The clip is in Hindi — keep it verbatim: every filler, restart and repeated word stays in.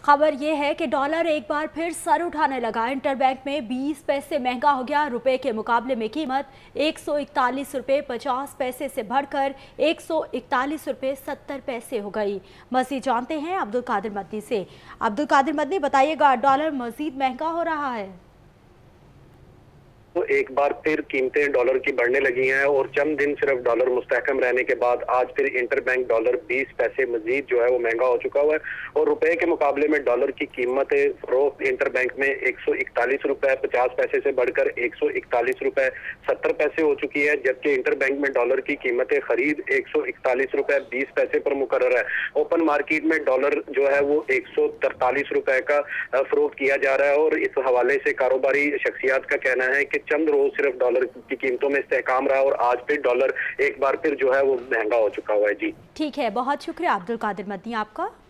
खबर ये है कि डॉलर एक बार फिर सर उठाने लगा। इंटरबैंक में बीस पैसे महंगा हो गया। रुपए के मुकाबले में कीमत एक सौ इकतालीस रुपये पचास पैसे से बढ़कर एक सौ इकतालीस रुपये सत्तर पैसे हो गई। मजीद जानते हैं अब्दुल कादिर मदनी से। अब्दुल कादिर मदनी, बताइएगा, डॉलर मजीद महंगा हो रहा है? तो एक बार फिर कीमतें डॉलर की बढ़ने लगी हैं और चंद दिन सिर्फ डॉलर मुस्तहकम रहने के बाद आज फिर इंटरबैंक डॉलर बीस पैसे मजीद जो है वो महंगा हो चुका हुआ है और रुपए के मुकाबले में डॉलर की कीमत फरोख्त इंटरबैंक में एक सौ इकतालीस रुपए पचास पैसे से बढ़कर एक सौ इकतालीस रुपए सत्तर पैसे हो चुकी है, जबकि इंटरबैंक में डॉलर की कीमत खरीद एक सौ इकतालीस रुपए बीस पैसे पर मुकर्रर है। ओपन मार्केट में डॉलर जो है वो एक सौ तरतालीस रुपए का फरोख्त किया जा रहा है और इस हवाले से कारोबारी शख्सियात का कहना है कि चंद रोज सिर्फ डॉलर की कीमतों में इस्तेहकाम रहा और आज फिर डॉलर एक बार फिर जो है वो महंगा हो चुका हुआ है। जी ठीक है, बहुत शुक्रिया अब्दुल कादिर मदनी आपका।